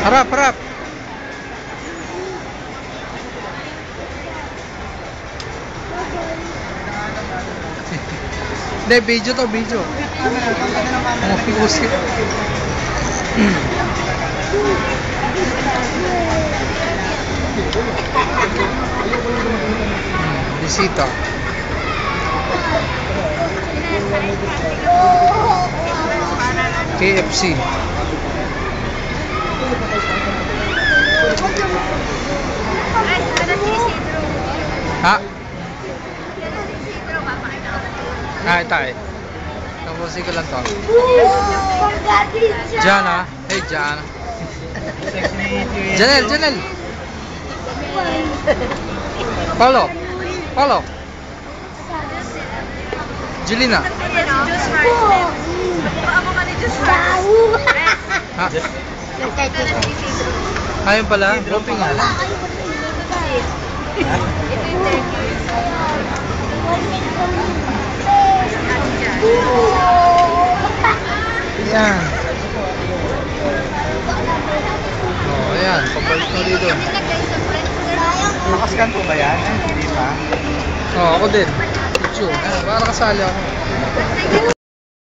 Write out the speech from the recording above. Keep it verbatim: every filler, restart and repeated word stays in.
Harap, harap. Hindi, video to, video. Mga piusip. Bisita. K F C. Ha? Ah, ito eh. Tapusin ko lang to. Jana. Hey, Jana. Janel, Janel. Paulo. Paulo. Julina. Ha? Ayun pala. Roping nga. Ayan. Oh, ayan. Pabalik mo dito. Nakascan po ba yan? Hindi pa? Oh, ako din. Picture. Para kasali ako.